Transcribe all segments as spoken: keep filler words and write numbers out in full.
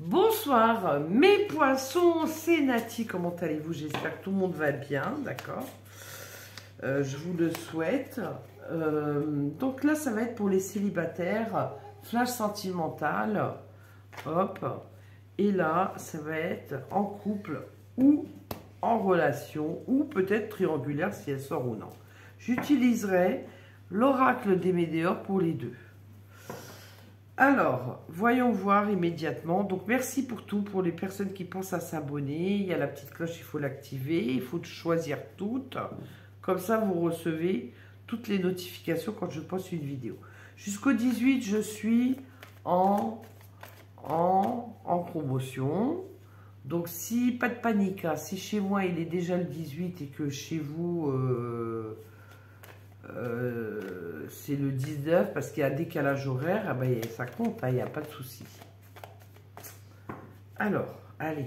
Bonsoir mes poissons, c'est Nati, comment allez-vous? J'espère que tout le monde va bien, d'accord, euh, je vous le souhaite. Euh, donc là ça va être pour les célibataires, flash sentimental, hop, et là ça va être en couple ou en relation, ou peut-être triangulaire si elle sort ou non. J'utiliserai l'oracle des Médéors pour les deux. Alors, voyons voir immédiatement. Donc, merci pour tout, pour les personnes qui pensent à s'abonner. Il y a la petite cloche, il faut l'activer. Il faut choisir toutes. Comme ça, vous recevez toutes les notifications quand je poste une vidéo. Jusqu'au dix-huit, je suis en, en, en promotion. Donc, si, pas de panique, hein, si chez moi, il est déjà le dix-huit et que chez vous... Euh, Euh, c'est le dix-neuf parce qu'il y a un décalage horaire, ah ben, ça compte, il hein, n'y a pas de souci. Alors, allez.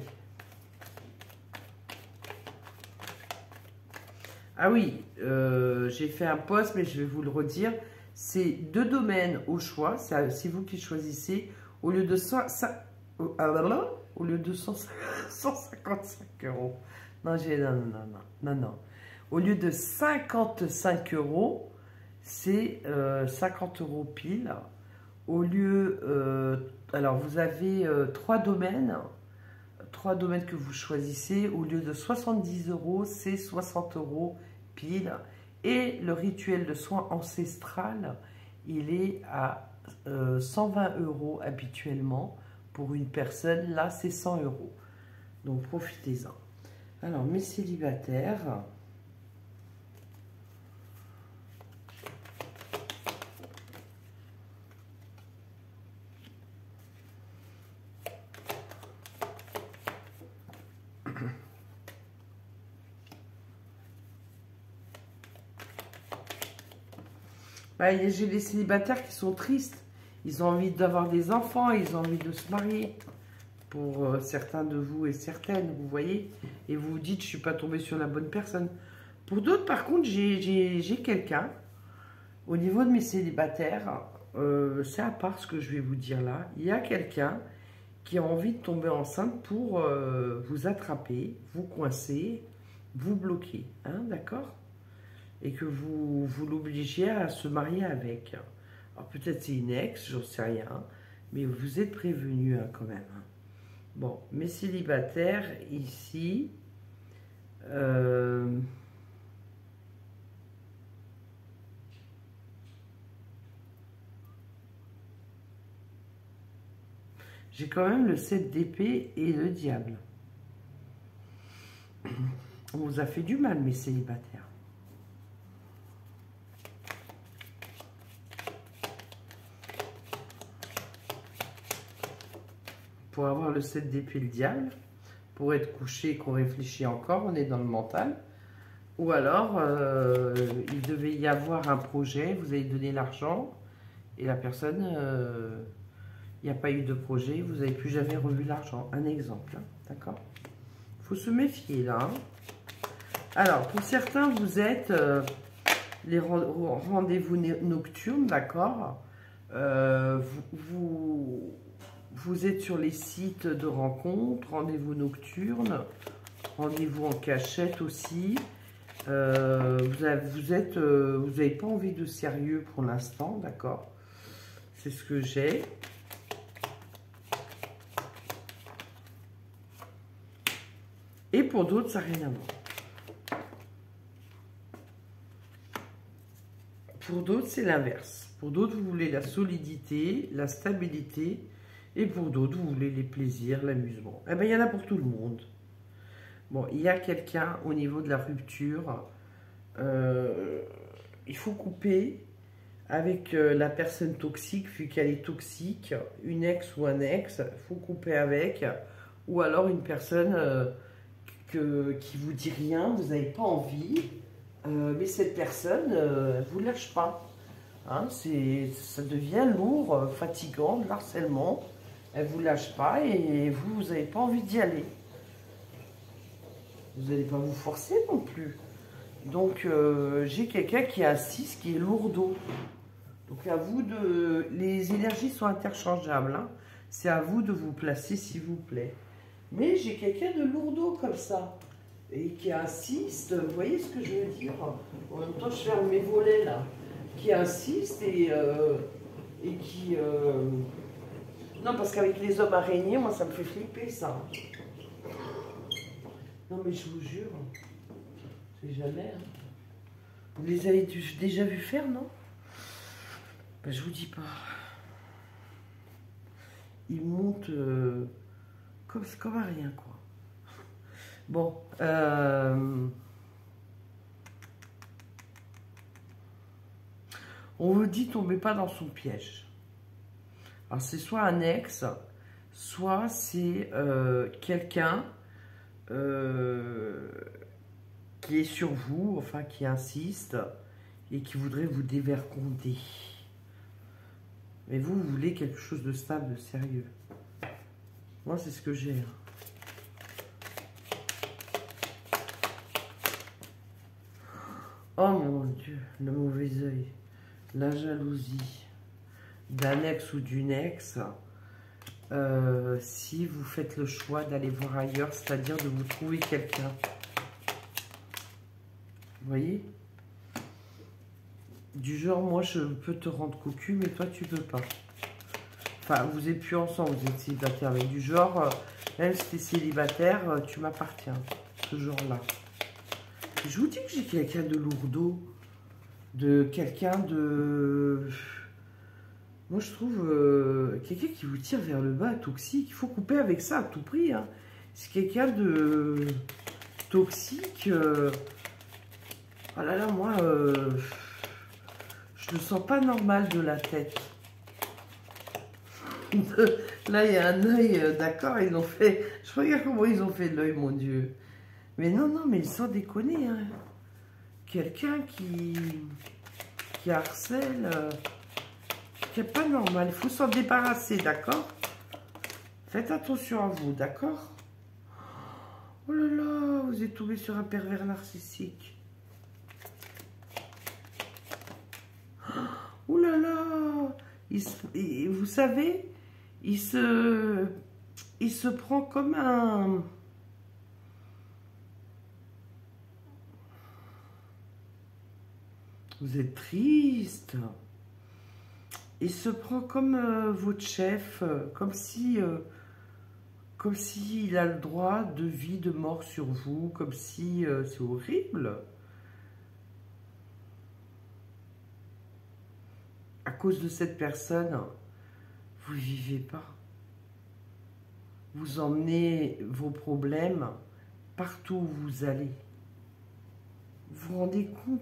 Ah oui, euh, j'ai fait un post, mais je vais vous le redire. C'est deux domaines au choix, c'est vous qui choisissez. Au lieu de cent, ça, au lieu de cent cinquante-cinq euros. Non, j'ai non, non, non, non, non. Au lieu de cinquante-cinq euros, c'est euh, cinquante euros pile. Au lieu, euh, alors vous avez euh, trois domaines, trois domaines que vous choisissez. Au lieu de soixante-dix euros, c'est soixante euros pile. Et le rituel de soins ancestral, il est à euh, cent vingt euros habituellement pour une personne. Là, c'est cent euros. Donc profitez-en. Alors, mes célibataires. Bah, j'ai des célibataires qui sont tristes. Ils ont envie d'avoir des enfants, ils ont envie de se marier. Pour euh, certains de vous et certaines, vous voyez. Et vous vous dites, je ne suis pas tombée sur la bonne personne. Pour d'autres, par contre, j'ai quelqu'un. Au niveau de mes célibataires, euh, c'est à part ce que je vais vous dire là. Il y a quelqu'un qui a envie de tomber enceinte pour euh, vous attraper, vous coincer, vous bloquer. Hein, d'accord ? Et que vous, vous l'obligiez à se marier avec. Alors peut-être c'est une ex, j'en sais rien, mais vous êtes prévenus hein, quand même. Bon, mes célibataires ici, euh, j'ai quand même le sept d'épée et le diable. On vous a fait du mal, mes célibataires. Pour avoir le sept d'épée et le diable, pour être couché et qu'on réfléchit encore, on est dans le mental. Ou alors, euh, il devait y avoir un projet, vous avez donné l'argent, et la personne, euh, il n'y a pas eu de projet, vous n'avez plus jamais revu l'argent. Un exemple, hein, d'accord? Il faut se méfier là. Hein. Alors, pour certains, vous êtes euh, les rendez-vous nocturnes, d'accord? euh, vous... vous Vous êtes sur les sites de rencontres, rendez-vous nocturnes, rendez-vous en cachette aussi. Euh, vous avez, vous êtes, euh, vous n'avez pas envie de sérieux pour l'instant, d'accord? C'est ce que j'ai. Et pour d'autres, ça n'a rien à voir. Pour d'autres, c'est l'inverse. Pour d'autres, vous voulez la solidité, la stabilité. Et pour d'autres, vous voulez les plaisirs, l'amusement. Eh bien, il y en a pour tout le monde. Bon, il y a quelqu'un au niveau de la rupture. Euh, il faut couper avec euh, la personne toxique, vu qu'elle est toxique, une ex ou un ex. Il faut couper avec. Ou alors une personne euh, que, qui vous dit rien, vous n'avez pas envie. Euh, mais cette personne, euh, elle ne vous lâche pas. Hein, ça devient lourd, fatigant, de l'harcèlement. Elle ne vous lâche pas et vous, vous n'avez pas envie d'y aller. Vous n'allez pas vous forcer non plus. Donc, euh, j'ai quelqu'un qui a six, qui est lourdeau. Donc, à vous de... Les énergies sont interchangeables. Hein. C'est à vous de vous placer, s'il vous plaît. Mais j'ai quelqu'un de lourdeau comme ça. Et qui insiste, vous voyez ce que je veux dire? En même temps, je ferme mes volets là. Qui insiste et, euh, et qui... Euh... Non, parce qu'avec les hommes araignées, moi, ça me fait flipper, ça. Non, mais je vous jure, c'est jamais. Hein. Vous les avez déjà vu faire, non? Ben, je vous dis pas. Ils montent euh, comme, comme à rien, quoi. Bon. Euh... On vous dit, tombez pas dans son piège. Alors, c'est soit un ex, soit c'est euh, quelqu'un euh, qui est sur vous, enfin, qui insiste et qui voudrait vous dévergonder. Mais vous, vous voulez quelque chose de stable, de sérieux. Moi, c'est ce que j'ai. Oh mon Dieu, le mauvais œil, la jalousie d'un ex ou d'une ex, euh, si vous faites le choix d'aller voir ailleurs, c'est-à-dire de vous trouver quelqu'un. Vous voyez? Du genre, moi, je peux te rendre cocu, mais toi, tu peux pas. Enfin, vous n'êtes plus ensemble, vous êtes célibataire, mais du genre, euh, même si tu es célibataire, tu m'appartiens, ce genre-là. Je vous dis que j'ai quelqu'un de lourdeau, de quelqu'un de... Moi, je trouve euh, quelqu'un qui vous tire vers le bas, toxique. Il faut couper avec ça à tout prix. Hein. C'est quelqu'un de toxique. Euh... Oh là là, moi, euh... je ne sens pas normal de la tête. Là, il y a un œil, euh, d'accord, ils ont fait... Je regarde comment ils ont fait l'œil, mon Dieu. Mais non, non, mais sans déconner, hein. Quelqu'un qui, qui harcèle, euh, qui n'est pas normal. Il faut s'en débarrasser, d'accord? Faites attention à vous, d'accord? Oh là là, vous êtes tombé sur un pervers narcissique. Oh là là, il se, il, vous savez, il se, il se prend comme un... Vous êtes triste. Il se prend comme euh, votre chef, euh, comme si, euh, comme s'il a le droit de vie, de mort sur vous, comme si euh, c'est horrible. À cause de cette personne, vous ne vivez pas. Vous emmenez vos problèmes partout où vous allez. Vous vous rendez compte ?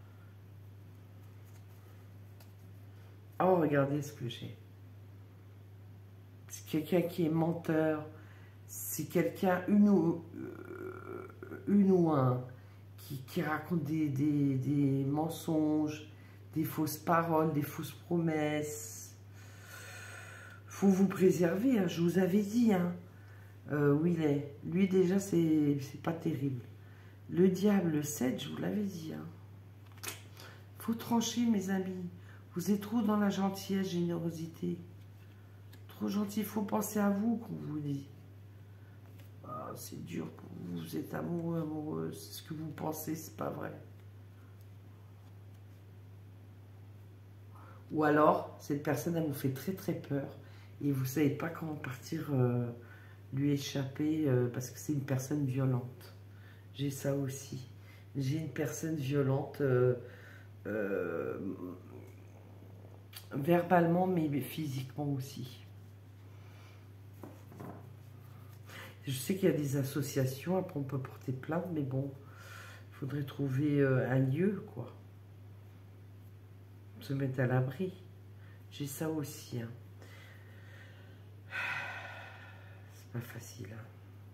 Oh, regardez ce que j'ai. C'est quelqu'un qui est menteur. C'est quelqu'un, une ou, euh, une ou un, qui, qui raconte des, des, des mensonges, des fausses paroles, des fausses promesses. Faut vous préserver, hein, je vous avais dit. Hein, euh, où il est. Lui, déjà, c'est pas terrible. Le diable, le sept, je vous l'avais dit. Hein. Faut trancher, mes amis. Vous êtes trop dans la gentillesse, générosité. Trop gentil, il faut penser à vous, qu'on vous dit. Ah, c'est dur pour vous, vous êtes amoureux, amoureuse. Ce que vous pensez, c'est pas vrai. Ou alors, cette personne, elle vous fait très très peur. Et vous ne savez pas comment partir, euh, lui échapper, euh, parce que c'est une personne violente. J'ai ça aussi. J'ai une personne violente... Euh, euh, verbalement, mais physiquement aussi. Je sais qu'il y a des associations, après on peut porter plainte, mais bon, il faudrait trouver euh, un lieu, quoi. Se mettre à l'abri. J'ai ça aussi. Hein. C'est pas facile. Hein.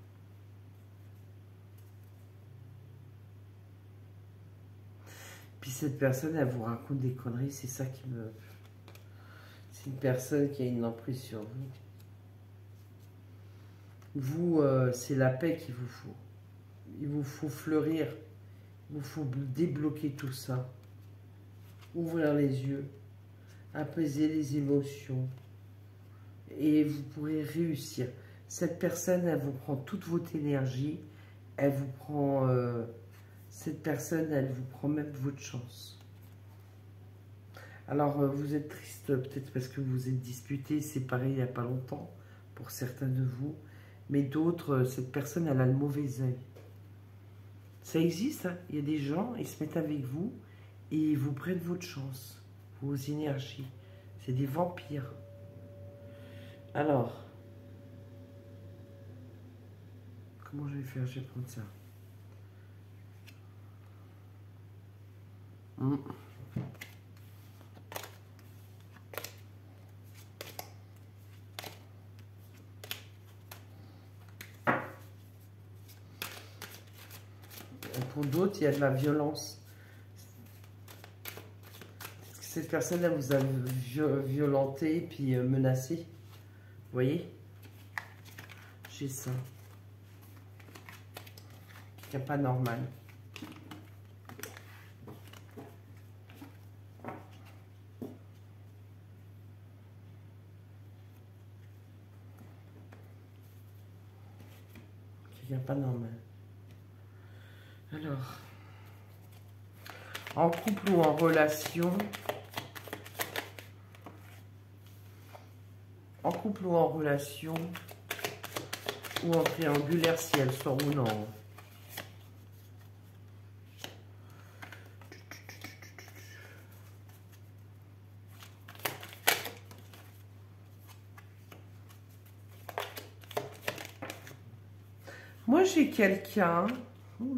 Puis cette personne, elle vous raconte des conneries, c'est ça qui me... C'est une personne qui a une emprise sur vous. Vous, euh, c'est la paix qu'il vous faut. Il vous faut fleurir. Il vous faut débloquer tout ça. Ouvrir les yeux. Apaiser les émotions. et vous pourrez réussir. Cette personne, elle vous prend toute votre énergie, elle vous prend... Euh, cette personne, elle vous prend même votre chance. Alors, euh, vous êtes triste, peut-être parce que vous vous êtes disputé, séparé il n'y a pas longtemps, pour certains de vous. Mais d'autres, euh, cette personne, elle a le mauvais œil. Ça existe, hein. Il y a des gens, ils se mettent avec vous et ils vous prennent votre chance, vos énergies. C'est des vampires. Alors, comment je vais faire? Je vais prendre ça. Hum. Pour d'autres, il y a de la violence. Cette personne, là, vous a violenté puis menacé. Vous voyez? J'ai ça. C'est pas normal. C'est pas normal. Alors, en couple ou en relation, en couple ou en relation, ou en triangulaire si elle sort ou non. Moi, j'ai quelqu'un... Oula.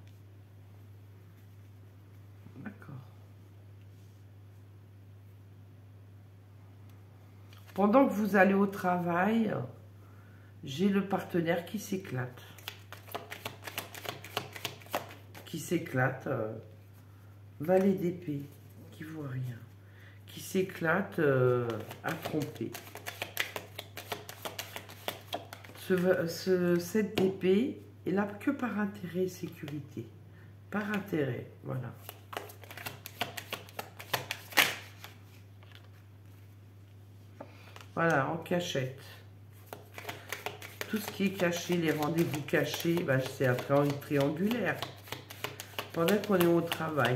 D'accord. Pendant que vous allez au travail, j'ai le partenaire qui s'éclate. Qui s'éclate. Euh, valet d'épée, qui voit rien. Qui s'éclate euh, à tromper. Ce, ce sept d'épée est là que par intérêt et sécurité. Par intérêt, voilà. Voilà, en cachette. Tout ce qui est caché, les rendez-vous cachés, ben, c'est un triangulaire. Pendant qu'on est au travail.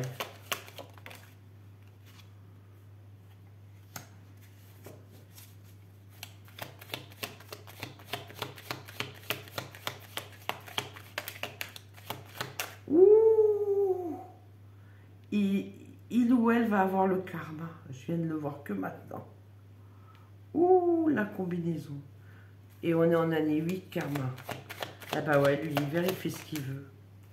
Ouh, il, il ou elle va avoir le karma. Je viens de le voir que maintenant. Ouh, la combinaison. Et on est en année huit, karma. Ah bah ouais, l'univers, il fait ce qu'il veut.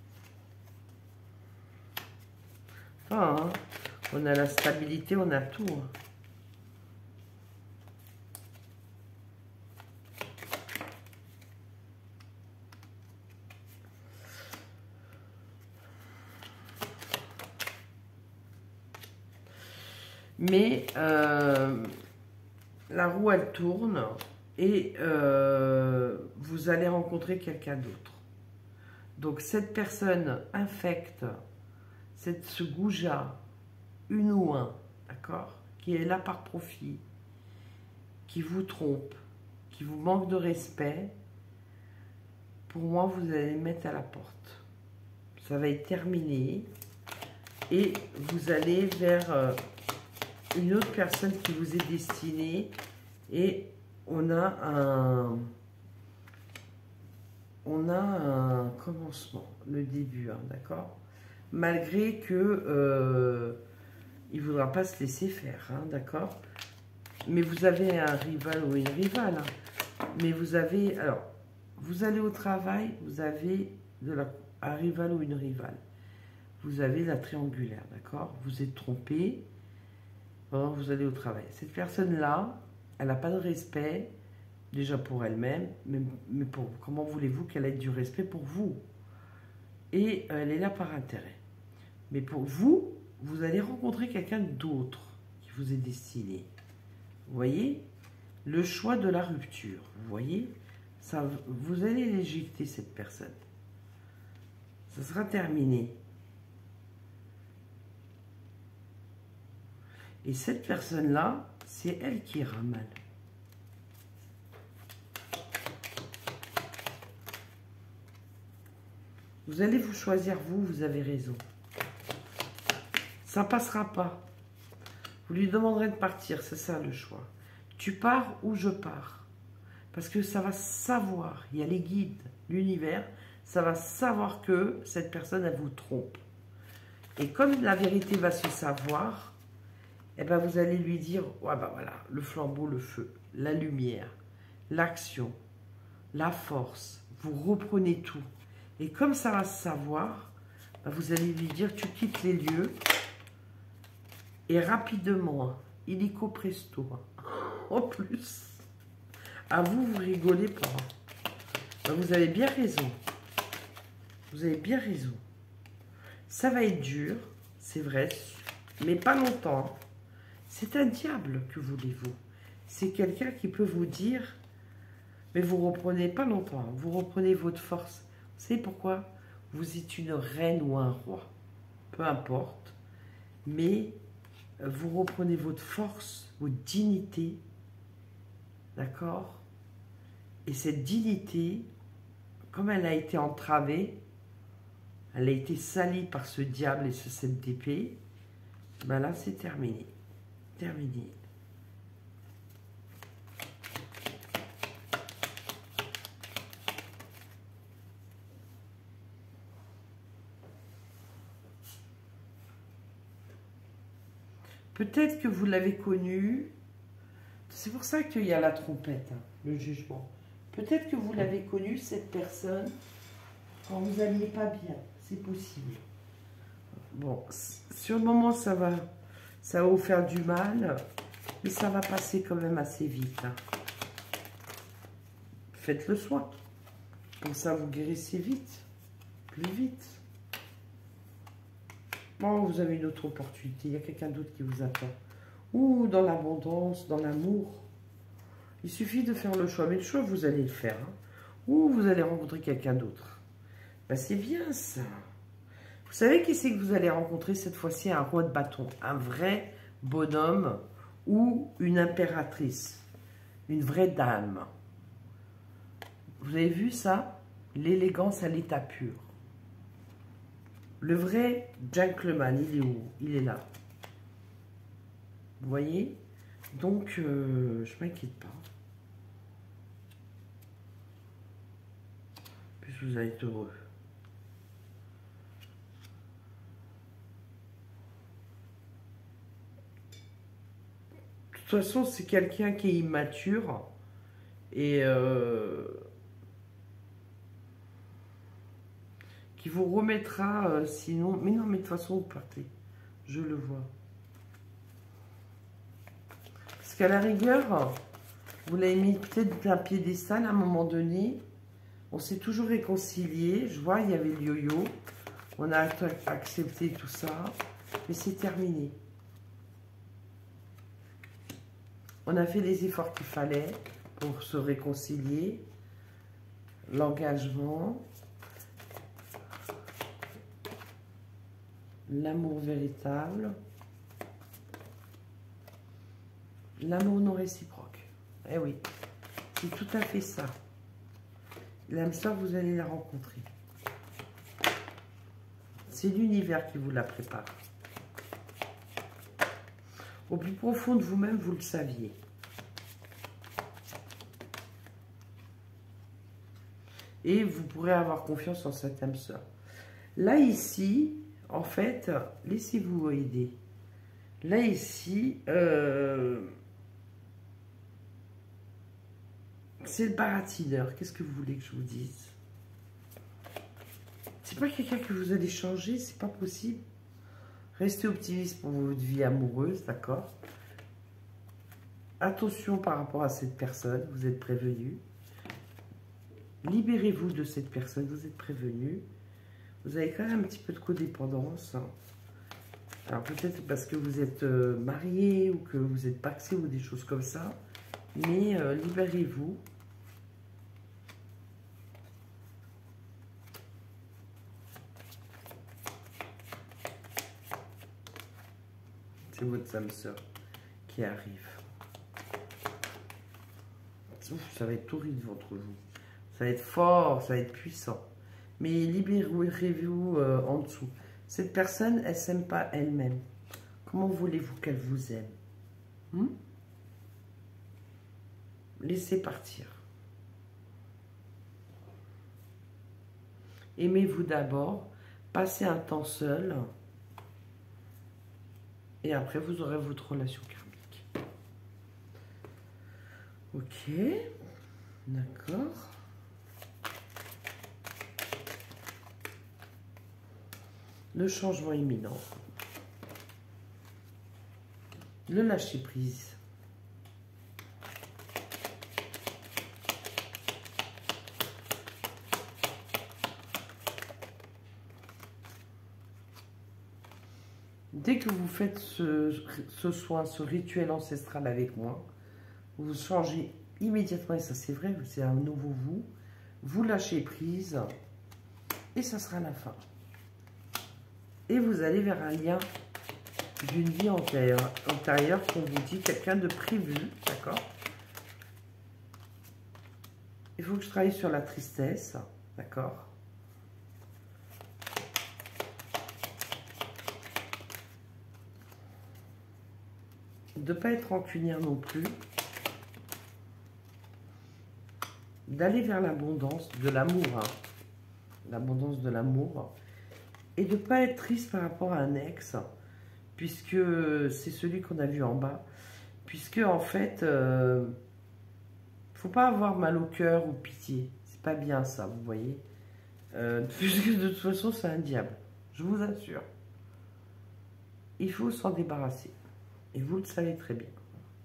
Enfin, hein, on a la stabilité, on a tout. Hein. Mais euh, la roue, elle tourne et euh, vous allez rencontrer quelqu'un d'autre. Donc, cette personne infecte, cette, ce goujat, une ou un, d'accord, qui est là par profit, qui vous trompe, qui vous manque de respect, pour moi, vous allez le mettre à la porte. Ça va être terminé et vous allez vers... Euh, une autre personne qui vous est destinée et on a un on a un commencement, le début, hein, d'accord, malgré que euh, il ne voudra pas se laisser faire, hein, d'accord, mais vous avez un rival ou une rivale, hein, mais vous avez, alors vous allez au travail, vous avez de la, un rival ou une rivale, vous avez la triangulaire, d'accord, vous êtes trompé. Vous allez au travail. Cette personne-là, elle n'a pas de respect, déjà pour elle-même, mais, mais pour comment voulez-vous qu'elle ait du respect pour vous? Et elle est là par intérêt. Mais pour vous, vous allez rencontrer quelqu'un d'autre qui vous est destiné. Vous voyez? Le choix de la rupture. Vous voyez? Ça, vous allez l'éjecter, cette personne. Ça sera terminé. Et cette personne-là, c'est elle qui ira mal. Vous allez vous choisir, vous, vous avez raison. Ça ne passera pas. Vous lui demanderez de partir, c'est ça le choix. Tu pars ou je pars. Parce que ça va savoir, il y a les guides, l'univers, ça va savoir que cette personne, elle vous trompe. Et comme la vérité va se savoir, eh ben vous allez lui dire, ouais ben voilà, le flambeau, le feu, la lumière, l'action, la force, vous reprenez tout. Et comme ça va se savoir, ben vous allez lui dire, tu quittes les lieux, et rapidement, illico presto, en plus. À vous, vous rigolez pas. Ben vous avez bien raison. Vous avez bien raison. Ça va être dur, c'est vrai, mais pas longtemps. C'est un diable, que voulez-vous? C'est quelqu'un qui peut vous dire, mais vous reprenez pas longtemps, vous reprenez votre force. Vous savez pourquoi? Vous êtes une reine ou un roi, peu importe, mais vous reprenez votre force, votre dignité, d'accord? Et cette dignité, comme elle a été entravée, elle a été salie par ce diable et ce sept d'épée, ben là c'est terminé. Terminé. Peut-être que vous l'avez connu. C'est pour ça qu'il y a la trompette, hein, le jugement. Peut-être que vous l'avez connu, cette personne, quand vous n'alliez pas bien. C'est possible. Bon, sur le moment, ça va, ça va vous faire du mal, mais ça va passer quand même assez vite. Hein. Faites le soin. Comme ça, vous guérissez vite, plus vite. Bon, vous avez une autre opportunité. Il y a quelqu'un d'autre qui vous attend. Ou dans l'abondance, dans l'amour. Il suffit de faire le choix. Mais le choix, vous allez le faire. Hein. Ou vous allez rencontrer quelqu'un d'autre. Ben, c'est bien ça. Vous savez qui c'est que vous allez rencontrer cette fois-ci? Un roi de bâton. Un vrai bonhomme ou une impératrice. Une vraie dame. Vous avez vu ça? L'élégance à l'état pur. Le vrai gentleman, il est où? Il est là. Vous voyez? Donc, euh, je ne m'inquiète pas. Puis vous allez être heureux. De toute façon, c'est quelqu'un qui est immature. Et... Euh, qui vous remettra, euh, sinon... Mais non, mais de toute façon, vous partez. Je le vois. Parce qu'à la rigueur, vous l'avez mis peut-être un piédestal à un moment donné. On s'est toujours réconcilié. Je vois, il y avait le yo-yo. On a accepté tout ça. Mais c'est terminé. On a fait les efforts qu'il fallait pour se réconcilier. L'engagement. L'amour véritable. L'amour non réciproque. Eh oui, c'est tout à fait ça. L'âme sœur, vous allez la rencontrer. C'est l'univers qui vous la prépare. Au plus profond de vous-même, vous le saviez. Et vous pourrez avoir confiance en cette âme sœur. Là, ici, en fait, laissez-vous aider. Là, ici, euh, c'est le baratineur. Qu'est-ce que vous voulez que je vous dise? C'est pas quelqu'un que vous allez changer, c'est pas possible. Restez optimiste pour votre vie amoureuse, d'accord? Attention par rapport à cette personne, vous êtes prévenu. Libérez-vous de cette personne, vous êtes prévenu. Vous avez quand même un petit peu de codépendance. Alors peut-être parce que vous êtes euh, marié ou que vous êtes paxé ou des choses comme ça. Mais euh, libérez-vous. C'est votre âme sœur qui arrive. Ouf, ça va être horrible entre vous. Ça va être fort, ça va être puissant. mais libérez-vous euh, en dessous. Cette personne, elle ne s'aime pas elle-même. Comment voulez-vous qu'elle vous aime? hmm Laissez partir. Aimez-vous d'abord, passez un temps seul, et après vous aurez votre relation karmique. Ok, d'accord. Le changement imminent. Le lâcher prise. Dès que vous faites ce, ce soin, ce rituel ancestral avec moi, vous changez immédiatement, et ça c'est vrai, c'est un nouveau vous, vous lâchez prise, et ça sera la fin. Et vous allez vers un lien d'une vie antérieure, antérieure qu'on vous dit, quelqu'un de prévu, d'accord? Il faut que je travaille sur la tristesse, d'accord? De ne pas être rancunière non plus. D'aller vers l'abondance de l'amour, hein. L'abondance de l'amour. Et de ne pas être triste par rapport à un ex, puisque c'est celui qu'on a vu en bas. Puisque, en fait, euh, faut pas avoir mal au cœur ou pitié. C'est pas bien ça, vous voyez. Euh, puisque de toute façon, c'est un diable. Je vous assure. Il faut s'en débarrasser. Et vous le savez très bien.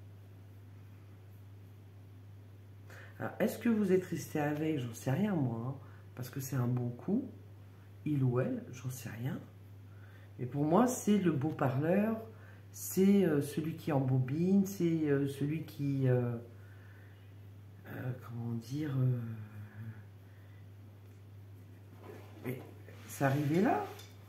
Est-ce que vous êtes resté avec? J'en sais rien, moi. Hein, parce que c'est un bon coup. Il ou elle, j'en sais rien. Mais pour moi, c'est le beau parleur. C'est euh, celui qui embobine. C'est euh, celui qui... Euh, euh, comment dire... Euh, mais c'est arrivé là.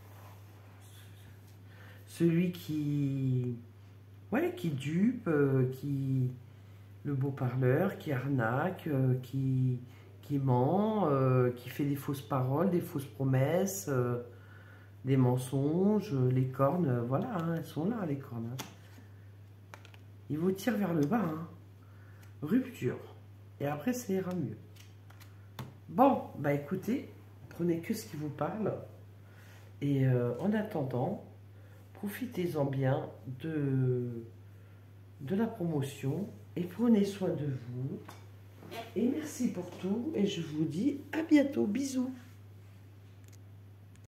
Celui qui... Ouais, qui dupe, euh, qui... Le beau parleur, qui arnaque, euh, qui, qui ment, euh, qui fait des fausses paroles, des fausses promesses, euh, des mensonges, les cornes, euh, voilà, hein, elles sont là, les cornes. Hein. Ils vous tirent vers le bas. Hein. Rupture. Et après, ça ira mieux. Bon, bah écoutez, prenez que ce qui vous parle. Et euh, en attendant, profitez-en bien de, de la promotion. Et prenez soin de vous. Et merci pour tout. Et je vous dis à bientôt. Bisous.